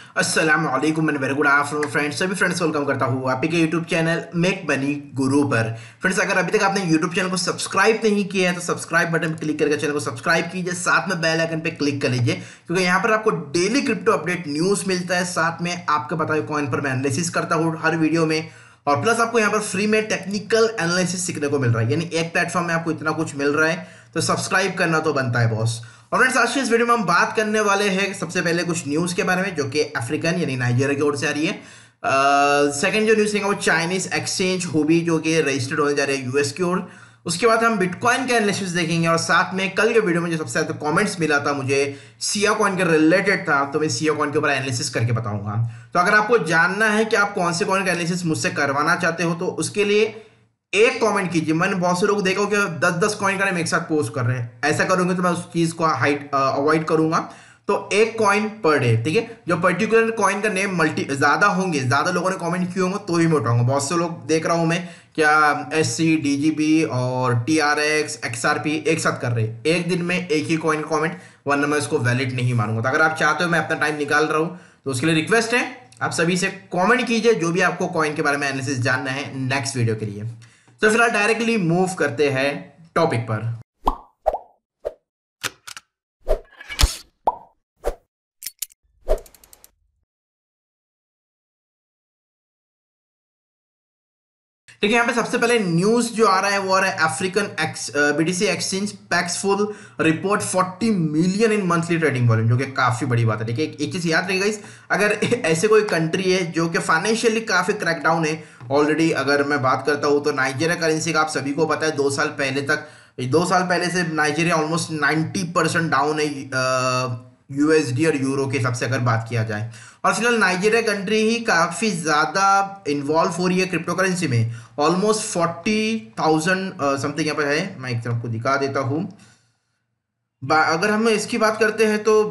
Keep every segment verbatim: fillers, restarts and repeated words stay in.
अस्सलाम वालेकुम and very good afternoon friends. सभी फ्रेंड्स वेलकम करता हूँ आपके यूट्यूब चैनल मेक मनी गुरु पर। फ्रेंड्स, अगर अभी तक आपने यूट्यूब चैनल को सब्सक्राइब नहीं किया है तो सब्सक्राइब बटन पर क्लिक करके चैनल को सब्सक्राइब कीजिए, साथ में बेल आइकन पे क्लिक कर लीजिए, क्योंकि यहाँ पर आपको डेली क्रिप्टो अपडेट न्यूज़ मिलता है। साथ में आपको पता है कॉइन पर मैं एनालिसिस करता हूँ हर वीडियो में, और प्लस आपको यहाँ पर फ्री में टेक्निकल एनालिसिस सीखने को मिल रहा है। यानी एक प्लेटफॉर्म में आपको इतना कुछ मिल रहा है तो सब्सक्राइब करना तो बनता है बॉस। और फ्रेंड्स, आज के इस वीडियो में हम बात करने वाले हैं सबसे पहले कुछ न्यूज़ के बारे में जो कि अफ्रीकन यानी नाइजीरिया की ओर से आ रही है। सेकंड जो न्यूज़ है वो चाइनीज एक्सचेंज हुबी जो कि रजिस्टर्ड होने जा रही है यूएस की ओर। उसके बाद हम बिटकॉइन का एनालिसिस देखेंगे, और साथ में कल के वीडियो में जो सबसे ज़्यादा कमेंट्स मिला था मुझे सियाकॉइन के रिलेटेड था, तो मैं सियाकॉइन के ऊपर एनालिसिस करके बताऊंगा। तो अगर आपको जानना है कि आप कौन से कॉइन का एनालिसिस मुझसे करवाना चाहते हो तो उसके लिए एक कमेंट कीजिए। मैंने बहुत से लोग देखा कि दस दस कॉइन का नाम एक साथ पोस्ट कर रहे हैं, ऐसा करूंगे तो मैं उस चीज़ को हाइट अवॉइड करूंगा। तो एक कॉइन पर डे, ठीक है। जो पर्टिकुलर कॉइन का नेम मल्टी ज़्यादा होंगे, ज़्यादा लोगों ने कमेंट किए होंगे तो ही मैं उठाऊंगा। बहुत से लोग देख रहा हूं मैं क्या S C D G B और T R X X R P एक साथ कर रहे हैं एक दिन में एक ही कॉइन का कॉमेंट, वरना मैं उसको वैलिड नहीं मानूंगा। तो अगर आप चाहते हो मैं अपना टाइम निकाल रहा हूँ तो उसके लिए रिक्वेस्ट है आप सभी से कॉमेंट कीजिए जो भी आपको कॉइन के बारे में एनालिसिस जानना है नेक्स्ट वीडियो के लिए। तो फिलहाल डायरेक्टली मूव करते हैं टॉपिक पर। ठीक है, यहाँ पे सबसे पहले न्यूज जो आ रहा है वो आ रहा है African BTC exchange Paxful report चालीस million in monthly trading volume, जो कि काफी बड़ी बात है। ठीक है, एक चीज याद रखिएगा इस, अगर ऐसे कोई कंट्री है जो कि फाइनेंशियली काफी क्रैकडाउन है ऑलरेडी, अगर मैं बात करता हूं तो नाइजीरिया करेंसी का आप सभी को पता है दो साल पहले तक दो साल पहले से Nigeria almost ninety percent down है यूएसडी और यूरो के हिसाब से अगर बात किया जाए। और फिलहाल नाइजीरिया कंट्री ही काफ़ी ज़्यादा इन्वॉल्व हो रही है क्रिप्टो करेंसी में, ऑलमोस्ट फोर्टी थाउजेंड समथिंग यहाँ पर है। मैं एक तरफ आपको दिखा देता हूँ। अगर हम इसकी बात करते हैं तो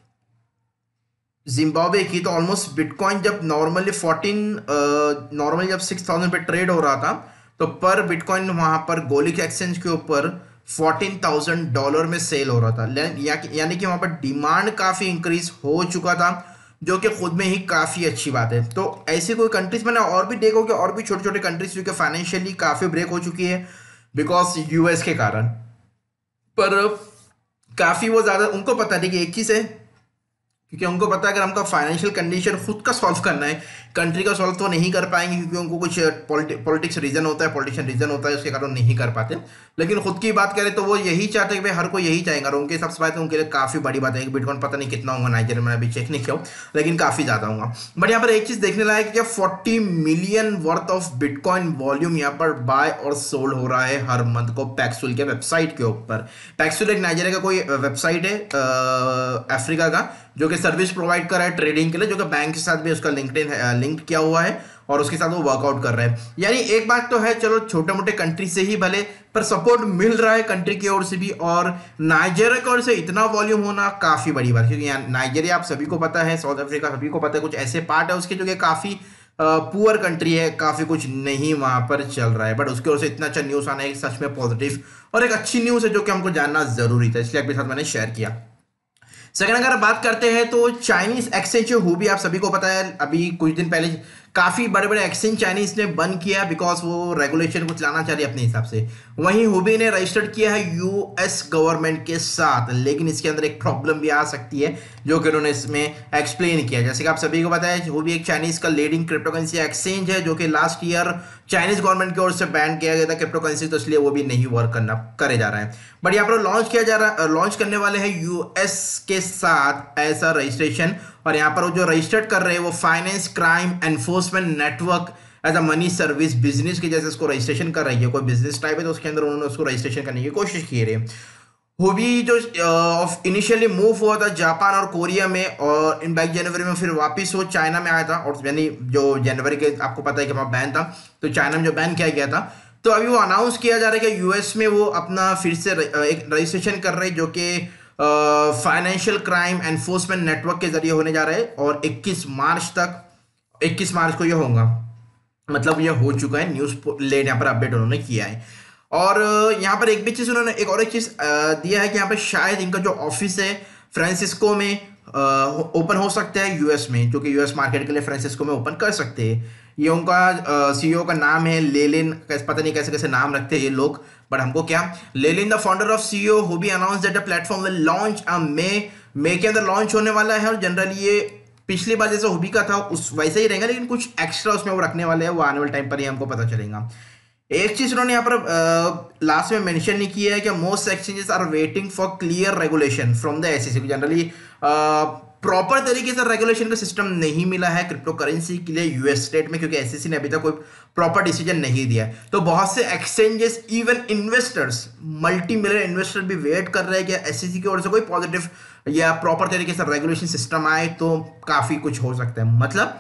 जिम्बाब्वे की, तो ऑलमोस्ट बिटकॉइन जब नॉर्मली फोर्टीन नॉर्मली जब सिक्स थाउजेंड पे ट्रेड हो रहा था तो पर बिटकॉइन वहाँ पर गोलिक एक्सचेंज के ऊपर फोर्टीन थाउजेंड डॉलर में सेल हो रहा था। यानी कि वहाँ पर डिमांड काफ़ी इंक्रीज हो चुका था, जो कि खुद में ही काफ़ी अच्छी बात है। तो ऐसी कोई कंट्रीज मैंने और भी देखो कि और भी छोटे छोटे कंट्रीज जो कि फाइनेंशियली काफ़ी ब्रेक हो चुकी है बिकॉज यूएस के कारण, पर काफ़ी वो ज़्यादा उनको पता है कि एक चीज़ है, क्योंकि उनको पता है अगर हमको फाइनेंशियल कंडीशन खुद का सॉल्व करना है, कंट्री का सॉल्व तो नहीं कर पाएंगे क्योंकि उनको कुछ पॉलिटिक्स रीजन होता है, पॉलिटिशियन रीजन होता है, उसके कारण नहीं कर पाते। लेकिन खुद की बात करें तो वो यही चाहते हैं कि भाई हर कोई यही चाहेगा, और उनके हिसाब से बात है उनके लिए काफ़ी बड़ी बात है कि बिटकॉइन पता नहीं कितना होगा नाइजीरिया में, अभी चेक नहीं किया, लेकिन काफ़ी ज़्यादा होगा। बट यहाँ पर एक चीज़ देखने लायक है कि forty million worth of bitcoin volume यहाँ पर बाय और सोल्ड हो रहा है हर मंथ को पैक्सुल के वेबसाइट के ऊपर। पैक्सुल एक नाइजीरिया का कोई वेबसाइट है अफ्रीका का जो कि सर्विस प्रोवाइड कर रहा है ट्रेडिंग के लिए, जो कि बैंक के साथ भी उसका लिंक्डइन लिंक किया हुआ है और उसके साथ वो वर्कआउट कर रहा है। यानी एक बात तो है, चलो छोटे मोटे कंट्री से ही भले पर सपोर्ट मिल रहा है कंट्री की ओर से भी, और नाइजीरिया की ओर से इतना वॉल्यूम होना काफ़ी बड़ी बात है। क्योंकि यहाँ नाइजीरिया आप सभी को पता है, साउथ अफ्रीका सभी को पता है, कुछ ऐसे पार्ट है उसके जो कि काफ़ी पुअर कंट्री है, काफ़ी कुछ नहीं वहाँ पर चल रहा है, बट उसकी ओर से इतना अच्छा न्यूज़ आना है सच में पॉजिटिव और एक अच्छी न्यूज़ है जो कि हमको जानना ज़रूरी था, इसलिए आपके साथ मैंने शेयर किया। सेकंड अगर बात करते हैं तो चाइनीज एक्सचेंज हुबी, आप सभी को पता है अभी कुछ दिन पहले काफ़ी बड़े बड़े एक्सचेंज चाइनीज ने बंद किया बिकॉज वो रेगुलेशन कुछ लाना चाह रही है अपने हिसाब से। वहीं हुबी ने रजिस्टर्ड किया है यूएस गवर्नमेंट के साथ, लेकिन इसके अंदर एक प्रॉब्लम भी आ सकती है जो कि उन्होंने इसमें एक्सप्लेन किया। जैसे कि आप सभी को पता है हुबी एक चाइनीज का लीडिंग क्रिप्टो करेंसी एक्सचेंज है जो कि लास्ट ईयर चाइनीज गवर्नमेंट की ओर से बैन किया गया था क्रिप्टो करेंसी, तो इसलिए वो भी नहीं वर्क करना करे जा रहा है। बट यहाँ पर लॉन्च किया जा रहा लॉन्च करने वाले हैं यूएस के साथ ऐसा रजिस्ट्रेशन, और यहाँ पर वो जो रजिस्टर्ड कर रहे हैं वो finance crime enforcement network as a money service business की जैसे उसको रजिस्ट्रेशन कर रही है। कोई बिजनेस टाइप है तो उसके अंदर उन्होंने उसको रजिस्ट्रेशन करने की कोशिश की रही है। हुबी जो इनिशियली मूव हुआ था जापान और कोरिया में, और इन बैक जनवरी में फिर वापस वो चाइना में आया था, और यानी जो जनवरी के आपको पता है कि वहाँ बैन था तो चाइना में जो बैन किया गया था, तो अभी वो अनाउंस किया जा रहा है कि यूएस में वो अपना फिर से एक रजिस्ट्रेशन कर रहे हैं जो कि फाइनेंशियल क्राइम एनफोर्समेंट नेटवर्क के जरिए होने जा रहे हैं, और इक्कीस मार्च तक इक्कीस मार्च को ये होगा, मतलब ये हो चुका है, न्यूज़ लेट यहाँ पर अपडेट उन्होंने किया है। और यहाँ पर एक भी चीज़ उन्होंने एक और एक चीज़ दिया है कि यहाँ पर शायद इनका जो ऑफिस है फ्रांसिस्को में ओपन हो सकते हैं यूएस में, जो कि यूएस मार्केट के लिए फ्रांसिस्को में ओपन कर सकते हैं। ये उनका सीईओ का नाम है लेलिन, पता नहीं कैसे कैसे नाम रखते हैं ये लोग, बट हमको क्या, Lelin the founder of CEO Huobi announce that the platform will launch a May May के अंदर लॉन्च होने वाला है। और जनरली ये पिछली बार जैसे हुबी का था उस वैसे ही रहेगा, लेकिन कुछ एक्स्ट्रा उसमें वो रखने वाले हैं, वो आने वाले टाइम पर ही हमको पता चलेगा। एक चीज उन्होंने यहाँ पर लास्ट में मेंशन नहीं किया है कि most exchanges are waiting for clear regulation from the SEC. Generally proper तरीके से रेगुलेशन का सिस्टम नहीं मिला है क्रिप्टो करेंसी के लिए यूएस स्टेट में, क्योंकि एसईसी ने अभी तक कोई प्रॉपर डिसीजन नहीं दिया है। तो बहुत से exchanges, even investors, multi million investor भी वेट कर रहे हैं कि एसईसी की ओर से कोई पॉजिटिव या प्रॉपर तरीके से रेगुलेशन सिस्टम आए तो काफी कुछ हो सकता है। मतलब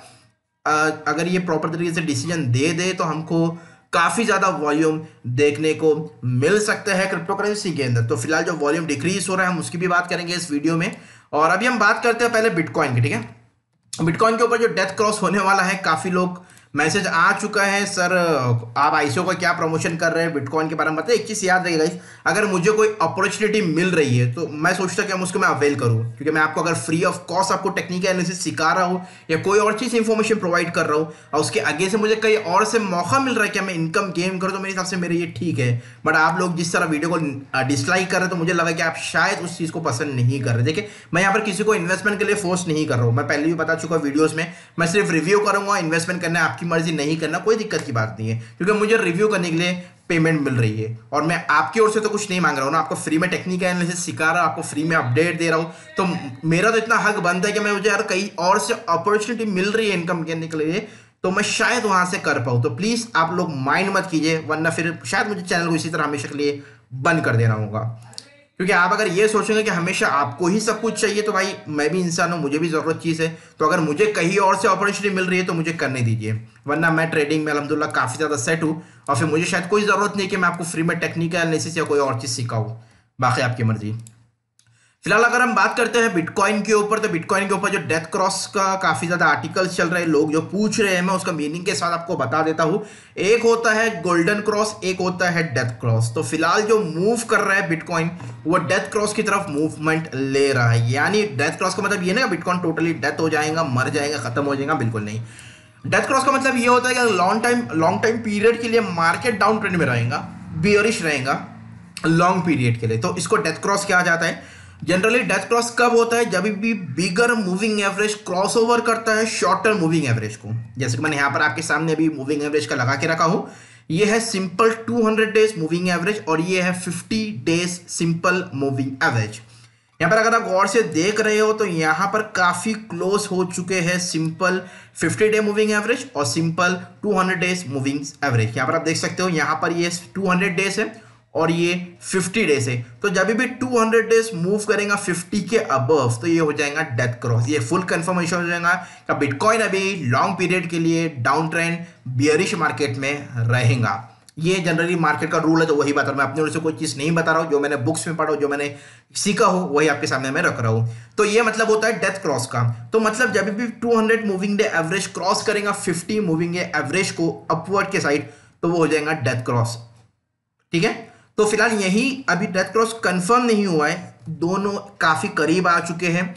अगर ये प्रॉपर तरीके से डिसीजन दे दे तो हमको काफी ज्यादा वॉल्यूम देखने को मिल सकता है क्रिप्टो करेंसी के अंदर। तो फिलहाल जो वॉल्यूम डिक्रीज हो रहा है हम उसकी भी बात करेंगे इस वीडियो में। और अभी हम बात करते हैं पहले बिटकॉइन की, ठीक है। बिटकॉइन के ऊपर जो डेथ क्रॉस होने वाला है, काफी लोग मैसेज आ चुका है, सर आप आईसीओ का क्या प्रमोशन कर रहे हैं बिटकॉइन के बारे में बताइए। एक चीज याद रखिएगा, अगर मुझे कोई अपॉर्चुनिटी मिल रही है तो मैं सोचता कि हम उसको मैं अवेल करूं, क्योंकि मैं आपको अगर फ्री ऑफ कॉस्ट आपको टेक्निकल एनालिसिस सिखा रहा हूं या कोई और चीज इंफॉर्मेशन प्रोवाइड कर रहा हूं और उसके आगे से मुझे कहीं और से मौका मिल रहा है कि मैं इनकम गेन करूं, तो मेरे हिसाब से मेरे ये ठीक है। बट आप लोग जिस तरह वीडियो को डिसलाइक कर रहे हैं तो मुझे लगा कि आप शायद उस चीज को पसंद नहीं कर रहे। देखिए मैं यहाँ पर किसी को इन्वेस्टमेंट के लिए फोर्स नहीं कर रहा हूँ, मैं पहले भी बता चुका वीडियोज में, मैं सिर्फ रिव्यू करूंगा। इन्वेस्टमेंट करना है आपकी मर्जी, नहीं करना कोई दिक्कत की बात नहीं है, क्योंकि मुझे रिव्यू करने के लिए पेमेंट मिल रही है और मैं आपकी ओर से तो कुछ नहीं मांग रहा हूं ना, आपको फ्री में टेक्निकल एनालिसिस सिखा रहा हूं, आपको फ्री में अपडेट दे रहा हूं। तो मेरा तो इतना हक बनता है कि मैं मुझे यार कहीं और से अपॉर्चुनिटी मिल रही है इनकम करने के लिए तो मैं शायद वहां से कर पाऊं। तो प्लीज आप लोग माइंड मत कीजिए, वरना फिर शायद मुझे चैनल को इसी तरह हमेशा के लिए बंद कर देना होगा। क्योंकि आप अगर ये सोचेंगे कि हमेशा आपको ही सब कुछ चाहिए तो भाई मैं भी इंसान हूं, मुझे भी जरूरत चीज है। तो अगर मुझे कहीं और से अपॉर्चुनिटी मिल रही है तो मुझे करने दीजिए, वरना मैं ट्रेडिंग में अल्हम्दुलिल्लाह काफी ज्यादा सेट हूं और फिर मुझे शायद कोई जरूरत नहीं कि मैं आपको फ्री में टेक्निकल एनालिसिस या कोई और चीज सिखाऊं। बाकी आपकी मर्जी। फिलहाल अगर हम बात करते हैं बिटकॉइन के ऊपर, तो बिटकॉइन के ऊपर जो डेथ क्रॉस का काफी ज्यादा आर्टिकल्स चल रहे हैं, लोग जो पूछ रहे हैं, मैं उसका मीनिंग के साथ आपको बता देता हूं। एक होता है गोल्डन क्रॉस, एक होता है डेथ क्रॉस। तो फिलहाल जो मूव कर रहा है बिटकॉइन वो डेथ क्रॉस की तरफ मूवमेंट ले रहा है। यानी डेथ क्रॉस का मतलब ये ना बिटकॉइन टोटली डेथ हो जाएगा, मर जाएगा, खत्म हो जाएगा, बिल्कुल नहीं। डेथ क्रॉस का मतलब ये होता है कि long time long time period के लिए मार्केट डाउन ट्रेंड में रहेगा, बियरिश रहेगा लॉन्ग पीरियड के लिए, तो इसको डेथ क्रॉस कहा जाता है। जनरली डेथ क्रॉस कब होता है? जब भी bigger moving average cross over करता है शॉर्ट टर्म मूविंग एवरेज को। जैसे कि मैंने यहां पर आपके सामने अभी मूविंग एवरेज का लगा के रखा हूं, ये है simple two hundred days moving average और ये है fifty days simple moving average. यहां पर अगर आप गौर से देख रहे हो तो यहां पर काफी क्लोज हो चुके हैं simple fifty day moving average और simple two hundred days moving average. यहां पर आप देख सकते हो, यहां पर ये टू हंड्रेड डेज है और ये फिफ्टी डेज है। तो जब भी टू हंड्रेड डेज मूव करेगा फिफ्टी के अबव तो ये हो जाएगा डेथ क्रॉस। ये फुल कंफर्मेशन हो जाएगा कि बिटकॉइन अभी लॉन्ग पीरियड के लिए डाउन ट्रेंड बियरिश मार्केट में रहेगा। ये जनरली मार्केट का रूल है, तो वही बता रहा हूं मैं, अपनी ओर से कोई चीज नहीं बता रहा हूं, जो मैंने बुक्स में पढ़ा हूं, जो मैंने सीखा हो वही आपके सामने मैं रख रहा हूं। तो ये मतलब होता है डेथ क्रॉस का। तो मतलब जब भी two hundred moving day average cross करेगा फिफ्टी मूविंग डे एवरेज को अपवर्ड के साइड तो वो हो जाएगा डेथ क्रॉस। ठीक है, तो फिलहाल यही अभी डेथ क्रॉस कंफर्म नहीं हुआ है, दोनों काफी करीब आ चुके हैं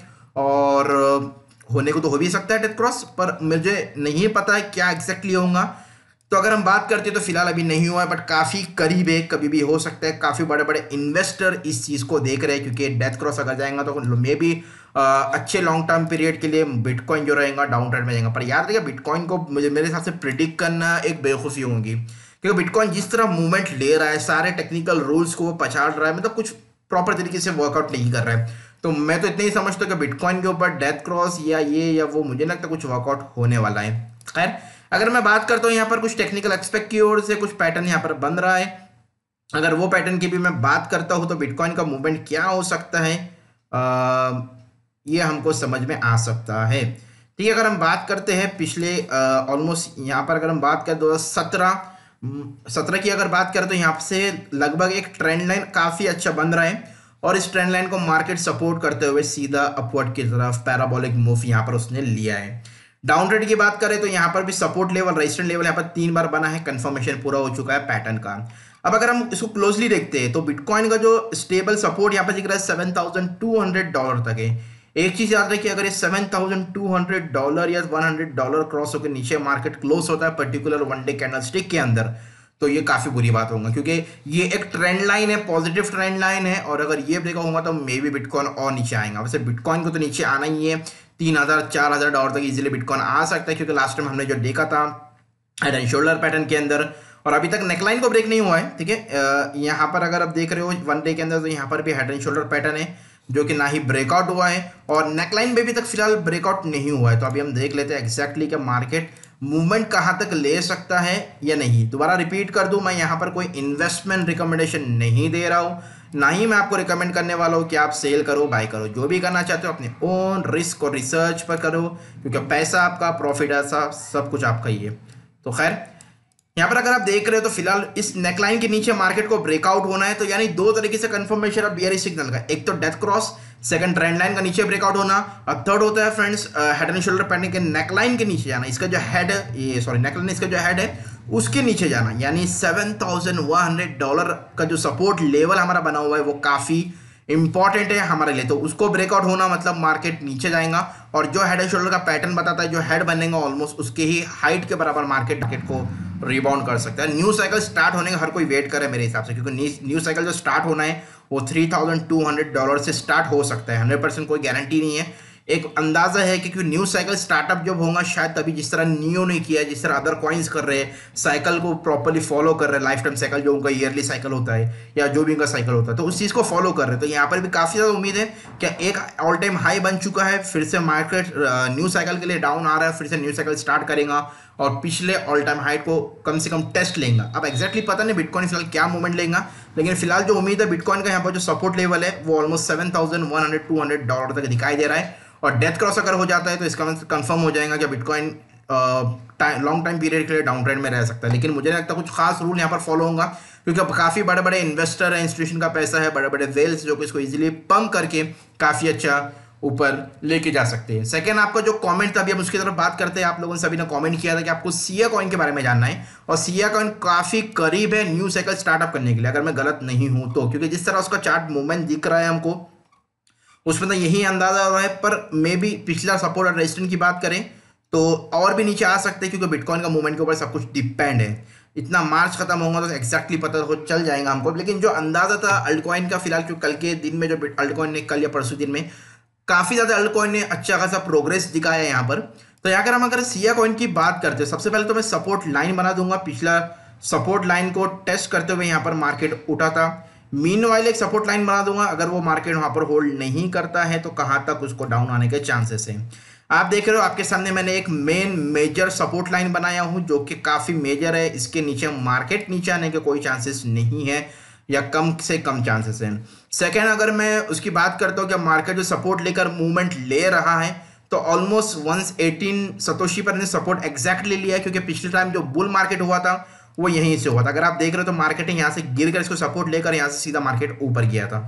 और होने को तो हो भी सकता है डेथ क्रॉस, पर मुझे नहीं पता है क्या एग्जैक्टली होगा। तो अगर हम बात करते हैं तो फिलहाल अभी नहीं हुआ है, बट काफी करीब है, कभी भी हो सकता है। काफी बड़े बड़े इन्वेस्टर इस चीज को देख रहे हैं, क्योंकि डेथ क्रॉस अगर जाएगा तो मे बी अच्छे लॉन्ग टर्म पीरियड के लिए बिटकॉइन जो रहेगा डाउन ट्रेंड में जाएगा। पर याद रखिए बिटकॉइन को मुझे मेरे हिसाब से प्रिडिक्ट करना एक बेवकूफ़ी होगी, क्योंकि बिटकॉइन जिस तरह मूवमेंट ले रहा है, सारे टेक्निकल रूल्स को वो पछाड़ रहा है, मतलब कुछ प्रॉपर तरीके से वर्कआउट नहीं कर रहा है। तो मैं तो इतना ही समझता हूँ कि बिटकॉइन के ऊपर डेथ क्रॉस या ये या वो मुझे लगता है कुछ वर्कआउट होने वाला है। खैर अगर मैं बात करता हूँ यहाँ पर कुछ टेक्निकल एक्सपेक्ट की ओर से कुछ पैटर्न यहाँ पर बन रहा है, अगर वो पैटर्न की भी मैं बात करता हूँ तो बिटकॉइन का मूवमेंट क्या हो सकता है आ, ये हमको समझ में आ सकता है। ठीक है, अगर हम बात करते हैं पिछले ऑलमोस्ट यहाँ पर अगर हम बात करें दो हज़ार सत्रह सत्रह की अगर बात करें तो यहाँ से लगभग एक ट्रेंड लाइन काफी अच्छा बन रहा है और इस ट्रेंड लाइन को मार्केट सपोर्ट करते हुए सीधा अपवर्ड की तरफ पैराबोलिक मूव यहाँ पर उसने लिया है। डाउन ट्रेंड की बात करें तो यहाँ पर भी सपोर्ट लेवल रेजिस्टेंस लेवल यहाँ पर तीन बार बना है, कंफर्मेशन पूरा हो चुका है पैटर्न का। अब अगर हम इसको क्लोजली देखते हैं तो बिटकॉइन का जो स्टेबल सपोर्ट यहाँ पर दिख रहा है seven thousand two hundred dollar तक है। एक चीज याद रखिए, अगर ये seven thousand two hundred dollar या वन हंड्रेड डॉलर क्रॉस होकर नीचे मार्केट क्लोज होता है पर्टिकुलर वन डे कैंडलस्टिक के अंदर, तो ये काफी बुरी बात होगा, क्योंकि ये एक ट्रेंड लाइन है, पॉजिटिव ट्रेंड लाइन है, और अगर ये ब्रेक होगा तो मे बी बिटकॉइन और नीचे आएगा। वैसे बिटकॉइन को तो नीचे आना ही है, तीन हजार चार हजार डॉलर तक इजीली बिटकॉइन आ सकता है, क्योंकि लास्ट टाइम हमने जो देखा था हेड एंड शोल्डर पैटर्न के अंदर, और अभी तक नेकलाइन को ब्रेक नहीं हुआ है। ठीक है, यहाँ पर अगर आप देख रहे हो वन डे के अंदर, तो यहाँ पर भी हेड एंड शोल्डर पैटर्न है जो कि ना ही ब्रेकआउट हुआ है, और नेकलाइन में भी तक फिलहाल ब्रेकआउट नहीं हुआ है। तो अभी हम देख लेते हैं एक्जैक्टली कि मार्केट मूवमेंट कहाँ तक ले सकता है या नहीं। दोबारा रिपीट कर दूं, मैं यहाँ पर कोई इन्वेस्टमेंट रिकमेंडेशन नहीं दे रहा हूँ, ना ही मैं आपको रिकमेंड करने वाला हूँ कि आप सेल करो बाय करो। जो भी करना चाहते हो अपने ओन रिस्क और रिसर्च पर करो, क्योंकि पैसा आपका, प्रॉफिट ऐसा सब कुछ आपका ही है। तो खैर यहाँ पर अगर आप देख रहे हो तो फिलहाल इस नेकलाइन के नीचे मार्केट को ब्रेकआउट होना है, तो यानी दो तरीके से कंफर्मेशन ऑफ बियरिश सिग्नल का, एक तो death cross, second trend line का नीचे ब्रेकआउट होना, और थर्ड होता है friends head and shoulder pattern के नेकलाइन के नीचे जाना। इसका जो हेड ये सॉरी नेकलाइन इसका जो हेड है उसके नीचे जाना, यानी seven thousand one hundred dollar का जो सपोर्ट लेवल हमारा बना हुआ है वो काफी इंपॉर्टेंट है हमारे लिए। तो उसको ब्रेकआउट होना मतलब मार्केट नीचे जाएगा, और जो हेड एंड शोल्डर का पैटर्न बताता है, जो हेड बनेगा ऑलमोस्ट उसके ही हाइट के बराबर मार्केट मार्केट को रिबाउंड कर सकता है। न्यू साइकिल स्टार्ट होने का हर कोई वेट करे मेरे हिसाब से, क्योंकि न्यू साइकिल जो स्टार्ट होना है वो three thousand two hundred dollar से स्टार्ट हो सकता है। हंड्रेड परसेंट कोई गारंटी नहीं है, एक अंदाजा है कि न्यू साइकिल स्टार्टअप जब होगा शायद तभी, जिस तरह नियो ने किया, जिस तरह अदर कॉइन्स कर रहे हैं, साइकिल को प्रॉपर्ली फॉलो कर रहे हैं, लाइफ टाइम साइकिल जो उनका ईयरली साइकिल होता है या जो भी उनका साइकिल होता है, तो उस चीज़ को फॉलो कर रहे हैं। तो यहाँ पर भी काफ़ी ज़्यादा उम्मीद है कि एक ऑल टाइम हाई बन चुका है, फिर से मार्केट न्यू साइकिल के लिए डाउन आ रहा है, फिर से न्यू साइकिल स्टार्ट करेगा और पिछले ऑल टाइम हाइट को कम से कम टेस्ट लेगा। अब एक्जैक्टली पता नहीं बिटकॉइन फिलहाल क्या मूवमेंट लेगा, लेकिन फिलहाल जो उम्मीद है बिटकॉइन का यहाँ पर जो सपोर्ट लेवल है वो almost seven thousand one hundred two hundred dollar तक दिखाई दे रहा है, और डेथ क्रॉस अगर हो जाता है तो इसका मतलब कंफर्म हो जाएगा कि बिटकॉइन लॉन्ग टाइम पीरियड के लिए डाउन ट्रेंड में रह सकता है। लेकिन मुझे नहीं लगता कुछ खास रूल यहाँ पर फॉलो होगा, क्योंकि अब काफ़ी बड़े बड़े इन्वेस्टर है, इंस्टीट्यूशन का पैसा है, बड़े बड़े वेल्स जो कि इसको इजीली पंप करके काफ़ी अच्छा ऊपर लेके जा सकते हैं। सेकंड, आपका जो कमेंट था अभी हम उसकी तरफ बात करते हैं। आप लोगों ने सभी ने कमेंट किया था कि आपको सिया कॉइन के बारे में जानना है, और सिया कॉइन काफ़ी करीब है न्यू साइकिल स्टार्टअप करने के लिए, अगर मैं गलत नहीं हूँ तो, क्योंकि जिस तरह उसका चार्ट मूवमेंट दिख रहा है हमको उसमें तो यही अंदाजा हो रहा है, पर मे बी पिछला सपोर्ट और रेजिस्टेंस की बात करें तो और भी नीचे आ सकते हैं, क्योंकि बिटकॉइन का मूवमेंट के ऊपर सब कुछ डिपेंड है। इतना मार्च खत्म होगा तो एक्जैक्टली पता हो चल जाएगा हमको। लेकिन जो अंदाजा था अल्टकॉइन का फिलहाल, क्योंकि कल के दिन में जो अल्टकॉइन ने, कल या परसों दिन में काफ़ी ज़्यादा अल्टकॉइन ने अच्छा खासा प्रोग्रेस दिखाया है यहाँ पर। तो यहाँ अगर हम अगर सिया कॉइन की बात करते हैं, सबसे पहले तो मैं सपोर्ट लाइन बना दूंगा। पिछला सपोर्ट लाइन को टेस्ट करते हुए यहाँ पर मार्केट उठा था, मीनवाइल एक सपोर्ट लाइन बना दूंगा। अगर वो मार्केट वहां पर होल्ड नहीं करता है तो कहां तक उसको डाउन आने के चांसेस हैं। आप देख रहे हो आपके सामने मैंने एक मेन मेजर सपोर्ट लाइन बनाया हूं जो कि काफी मेजर है, इसके नीचे मार्केट नीचे आने के कोई चांसेस नहीं है या कम से कम चांसेस हैं। सेकेंड, अगर मैं उसकी बात करता हूँ कि मार्केट जो सपोर्ट लेकर मूवमेंट ले रहा है तो ऑलमोस्ट वन एटीन सतोशी पर सपोर्ट एग्जैक्टली लिया है, क्योंकि पिछले टाइम जो बुल मार्केट हुआ था वो यहीं से हुआ था। अगर आप देख रहे हो तो मार्केट यहाँ से गिर कर इसको सपोर्ट लेकर यहाँ से सीधा मार्केट ऊपर गया था।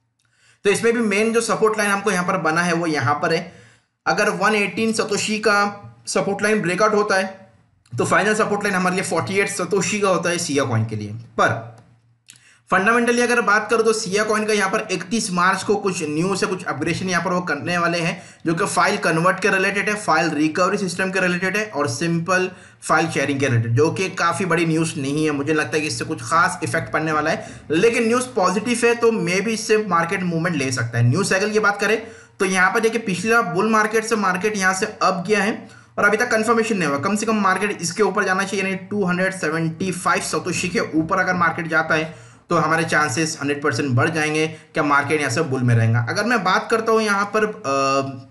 तो इसमें भी मेन जो सपोर्ट लाइन हमको यहाँ पर बना है वो यहाँ पर है। अगर वन एटीन सतोशी का सपोर्ट लाइन ब्रेकआउट होता है तो फाइनल सपोर्ट लाइन हमारे लिए फोर्टी एट सतोशी का होता है सिया कॉइन के लिए। पर फंडामेंटली अगर बात करो तो सिया कॉइन का यहाँ पर इकतीस मार्च को कुछ न्यू से कुछ अपग्रेडेशन यहाँ पर वो करने वाले हैं, जो कि फाइल कन्वर्ट के रिलेटेड है, फाइल रिकवरी सिस्टम के रिलेटेड है और सिंपल फाइल शेयरिंग के रिलेटेड, जो कि काफ़ी बड़ी न्यूज़ नहीं है। मुझे लगता है कि इससे कुछ खास इफेक्ट पड़ने वाला है, लेकिन न्यूज़ पॉजिटिव है तो मे भी इससे मार्केट मूवमेंट ले सकता है। न्यूज़ साइकिल की बात करें तो यहाँ पर देखिए पिछला बुल मार्केट से मार्केट यहाँ से अप गया है और अभी तक कंफर्मेशन नहीं हुआ। कम से कम मार्केट इसके ऊपर जाना चाहिए, यानी टू सेवेंटी फाइव सतोशी के ऊपर अगर मार्केट जाता है तो हमारे चांसेस हंड्रेड परसेंट बढ़ जाएंगे क्या मार्केट यहाँ से बुल में रहेगा। अगर मैं बात करता हूँ यहाँ पर आ,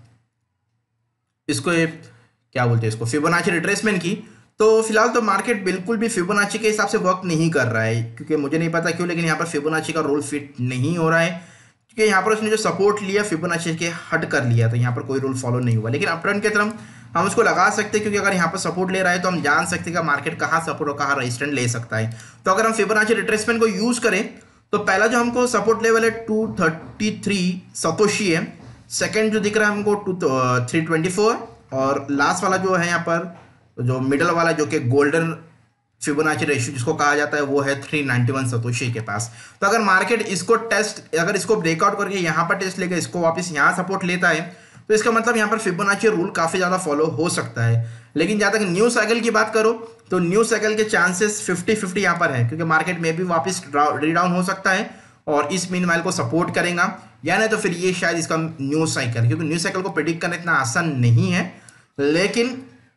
इसको क्या बोलते हैं इसको फिबोनाची रिट्रेसमेंट की, तो फिलहाल तो मार्केट बिल्कुल भी फिबोनाची के हिसाब से वर्क नहीं कर रहा है, क्योंकि मुझे नहीं पता क्यों, लेकिन यहाँ पर फिबोनाची का रोल फिट नहीं हो रहा है, क्योंकि यहाँ पर उसने जो सपोर्ट लिया फिबोनाची के हट कर लिया, तो यहाँ पर कोई रोल फॉलो नहीं हुआ। लेकिन अपट्रेंड की तरफ हम उसको लगा सकते हैं, क्योंकि अगर यहाँ पर सपोर्ट ले रहा है तो हम जान सकते हैं कि मार्केट कहाँ सपोर्ट और कहाँ रेजिस्टेंस ले सकता है। तो अगर हम फिबोनाची रिट्रेसमेंट को यूज करें तो पहला जो हमको सपोर्ट लेवल है टू थर्टी थ्री सतोशी है, सेकंड जो दिख रहा है हमको टू थ्री ट्वेंटी फोर और लास्ट वाला जो है यहाँ पर जो मिडल वाला जो कि गोल्डन फिबोनाची रेशियो जिसको कहा जाता है वो है थ्री नाइंटी वन सतोशी के पास। तो अगर मार्केट इसको टेस्ट अगर इसको ब्रेकआउट करके यहाँ पर टेस्ट लेकर इसको वापस यहाँ सपोर्ट लेता है तो इसका मतलब यहाँ पर फिबोनाची रूल काफ़ी ज़्यादा फॉलो हो सकता है। लेकिन जहाँ तक न्यू साइकिल की बात करो तो न्यू साइकिल के चांसेस फिफ्टी फिफ्टी यहाँ पर है, क्योंकि मार्केट में भी वापस रीडाउन हो सकता है और इस मीन वाइल को सपोर्ट करेगा, या नहीं तो फिर ये शायद इसका न्यू साइकिल, क्योंकि न्यू साइकिल को प्रिडिक्ट करना इतना आसान नहीं है, लेकिन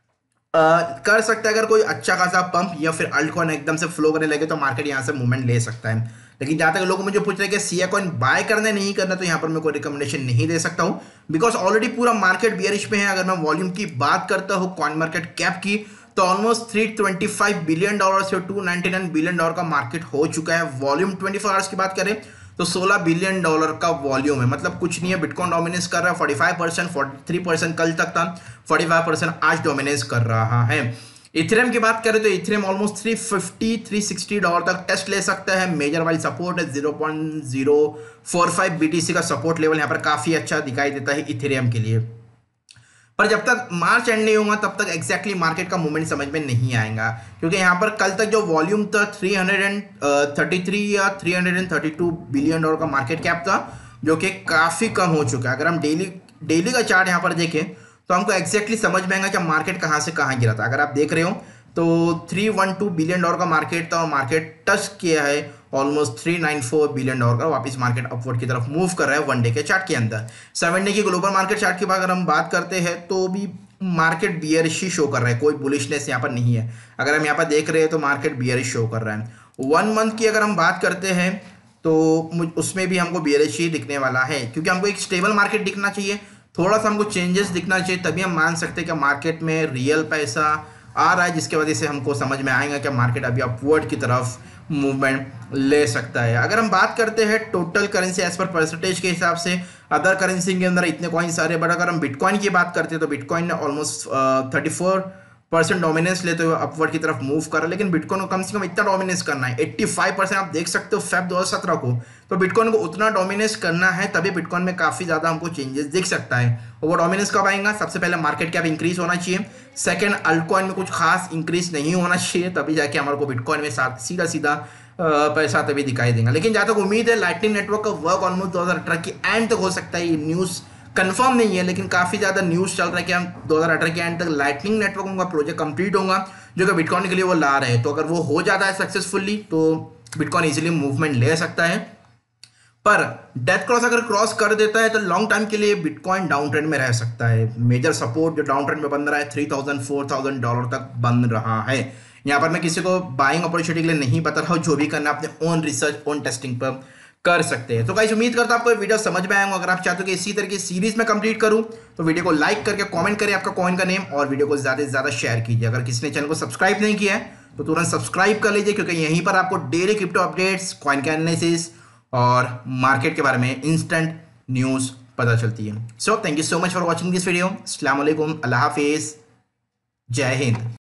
आ, कर सकता है अगर कोई अच्छा खासा पंप या फिर अल्टकॉइन एकदम से फ्लो करने लगे तो मार्केट यहाँ से मूवमेंट ले सकता है। लेकिन जहाँ तक लोग मुझे पूछ रहे हैं कि सियाकॉइन बाय करना नहीं करना, तो यहाँ पर मैं कोई रिकमेंडेशन नहीं दे सकता हूँ, बिकॉज ऑलरेडी पूरा मार्केट बियरिश में है। अगर मैं वॉल्यूम की बात करता हूँ कॉइन मार्केट कैप की, तो almost three twenty five billion dollar से two ninety nine billion dollar का मार्केट हो चुका है। वॉल्यूम ट्वेंटी फोर आवर्स की बात करें तो सोलह बिलियन डॉलर का वॉल्यूम है, मतलब कुछ नहीं है। बिटकॉइन डोमिनेंस कर रहा है forty five percent, forty three percent कल तक था, फोर्टी फाइव परसेंट आज डोमिनेंस कर रहा है। इथेरियम की बात करें तो Ethereum almost three fifty three sixty dollar तक टेस्ट ले सकता है। मेजर वाइल सपोर्ट है zero point zero four five BTC का सपोर्ट लेवल यहाँ पर काफी अच्छा दिखाई देता है इथेरियम के लिए। पर जब तक मार्च एंड नहीं होगा तब तक एक्जैक्टली मार्केट का मूवमेंट समझ में नहीं आएगा, क्योंकि यहाँ पर कल तक जो वॉल्यूम था थ्री थर्टी थ्री या three thirty two billion dollar का मार्केट कैप था, जो कि काफ़ी कम हो चुका है। अगर हम डेली डेली का चार्ट यहाँ पर देखें तो हमको एक्जैक्टली समझ में आएगा कि मार्केट कहाँ से कहाँ गिरा था। अगर आप देख रहे हो तो three one two billion dollar का मार्केट था और मार्केट टच किया है almost three nine four billion dollar का, वापस मार्केट अपवर्ड की तरफ मूव कर रहा है वन डे के चार्ट के अंदर। सेवन डे की ग्लोबल मार्केट चार्ट की बात अगर हम बात करते हैं तो भी मार्केट बियरिश ही शो कर रहा है, कोई बुलिशनेस यहाँ पर नहीं है। अगर हम यहाँ पर देख रहे हैं तो मार्केट बियरिश शो कर रहा है। वन मंथ की अगर हम बात करते हैं तो उसमें भी हमको बियरिश ही दिखने वाला है, क्योंकि हमको एक स्टेबल मार्केट दिखना चाहिए, थोड़ा सा हमको चेंजेस दिखना चाहिए, तभी हम मान सकते हैं कि मार्केट में रियल पैसा आ रहा है, जिसके वजह से हमको समझ में आएगा कि मार्केट अभी अपवर्ड की तरफ मूवमेंट ले सकता है। अगर हम बात करते हैं टोटल करेंसी एज पर परसेंटेज के हिसाब से, अदर करेंसी के अंदर इतने कॉइन्स आ रहे, बट अगर हम बिटकॉइन की बात करते हैं तो बिटकॉइन ने almost thirty four percent dominance लेते हुए अपवर्ड की तरफ मूव कर रहा है। लेकिन बिटकॉइन को कम से कम इतना डोमिनेंस करना है, एट्टी फाइव परसेंट आप देख सकते हो फेब दो हज़ार सत्रह को, तो बिटकॉइन को उतना डोमिनेंस करना है, तभी बिटकॉइन में काफ़ी ज़्यादा हमको चेंजेस दिख सकता है। और वो डोमिनेंस कब आएगा? सबसे पहले मार्केट कैप इंक्रीज होना चाहिए, सेकंड अल्टकॉइन में कुछ खास इंक्रीज नहीं होना चाहिए, तभी जाके हमारे को बिटकॉइन में सीधा सीधा पैसा तभी दिखाई देगा। लेकिन जहाँ तक उम्मीद है लाइटनिंग नेटवर्क का वर्क ऑलमोस्ट दो हज़ार अठारह की एंड तक हो सकता है। ये न्यूज़ कंफर्म नहीं है, लेकिन काफ़ी ज़्यादा न्यूज़ चल रहा है कि हम दो हज़ार अठारह के एंड तक लाइटनिंग नेटवर्क उनका प्रोजेक्ट कंप्लीट होगा, जो कि बिटकॉइन के लिए वो ला रहे हैं। तो अगर वो हो जाता है सक्सेसफुली तो बिटकॉइन इजीली मूवमेंट ले सकता है। पर डेथ क्रॉस अगर क्रॉस कर देता है तो लॉन्ग टाइम के लिए बिटकॉइन डाउन ट्रेंड में रह सकता है। मेजर सपोर्ट जो डाउन ट्रेंड में बन रहा है three thousand four thousand dollar तक बन रहा है। यहाँ पर मैं किसी को बाइंग अपॉर्चुनिटी के लिए नहीं बता रहा हूँ, जो भी करना अपने ओन रिसर्च ओन टेस्टिंग पर कर सकते हैं। तो गाइस उम्मीद करता हूं आपको ये वीडियो समझ में आएगा। अगर आप चाहते हो कि इसी तरह की सीरीज में कंप्लीट करूं तो वीडियो को लाइक करके कमेंट करें आपका कॉइन का नेम और वीडियो को ज्यादा से ज्यादा शेयर कीजिए। अगर किसी ने चैनल को सब्सक्राइब नहीं किया है तो तुरंत सब्सक्राइब कर लीजिए, क्योंकि यहीं पर आपको डेली क्रिप्टो अपडेट्स, कॉइन के एनालिसिस और मार्केट के बारे में इंस्टेंट न्यूज पता चलती है। So thank you so much for watching this video. अस्सलाम वालेकुम, अल्लाह हाफिज, जय हिंद।